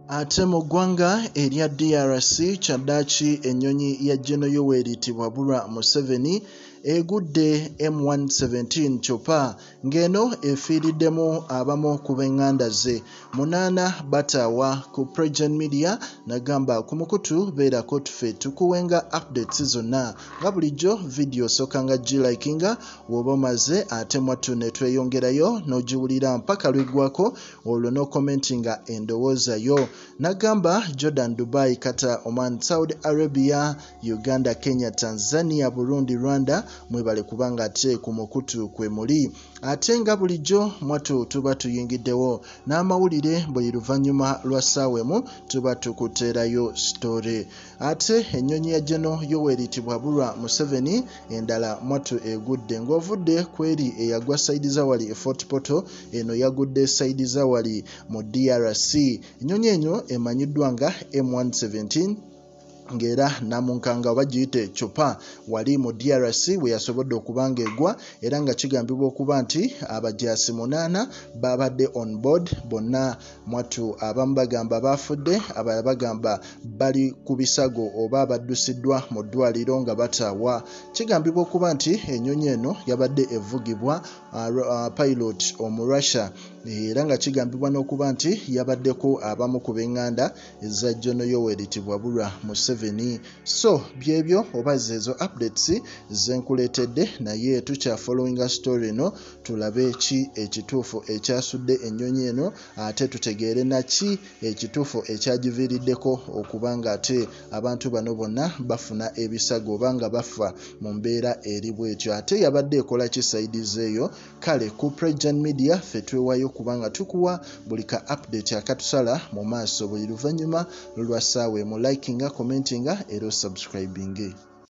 Ate mu ggwanga erya DRC kyaddaaki ennyonyi ya Gen. Yoweri Museveni egudde M117 kyokka ng'eno efiiriddemu abamu ku b'eŋŋanda ze. 8 bataawa ku PROJOURN Media nagamba ku mukutu beerako tuffe tukuwenga updates zonna nga bulijjo video sooka nga gilikinga bw'oba omaze ate mwattu ne tweyongerayo n'ogiwulira mpaka lw'eggwako olwo n'okomentinga endowooza yo. Nagamba Jordan, Dubai, Qatar, Oman, Saudi Arabia, Uganda, Kenya, Tanzania, Burundi, Rwanda mwebale kubanga ate ku mukutu kwe muli. Ate nga bulijjo mwattu tuba tuyingiddewo n'amawulire buli luvannyuma lwa ssaawa emu tuba tukuteerayo story. Ate ennyonyi ya Gen. Yoweri Museveni endala mwattu egudde ng'ovudde kweri eyagwa sayidi za wali Fort Portal, eno yagudde sayidi za wali mu DRC. Ennyonyi eno emanyiddwa nga M117 ng'era namunkanga oba giyite chopa wali mu DRC we yasobodde okubanga egwa, era nga kigambibwa okuba nti abajaasi 8 babadde on board, bonna mwattu abamu bagamba bafudde, abalala bagamba bali ku bisago oba baddusiddwa mu ddwaliro nga bataawa. Kigambibwa okuba nti ennyonyi eno yabadde evugibwa pilot Omurussia, era nga kigambibwa n'okuba nti yabaddeko abamu ku b'eŋŋanda eza Gen. Yoweri Museveni. So byebyo oba zezo updates zenkuleetedde, naye tukya following story eno tulabe ki ekituufu ekyasudde ennyonyi eno, ate tutegeere naki ekituufu ekyagiviiriddeko okubanga ate abantu bano bonna bafuna ebisago oba nga bafa mu mbeera eri bw'etyo. Ate yabadde ekola ki sayidi zeeyo? Kale ku PROJOURN Media ffe twewayo kubanga tukuwa buli ka update akatusala mu maaso buli luvannyuma lwa ssaawa emu. Likinga, commentinga era subscribing.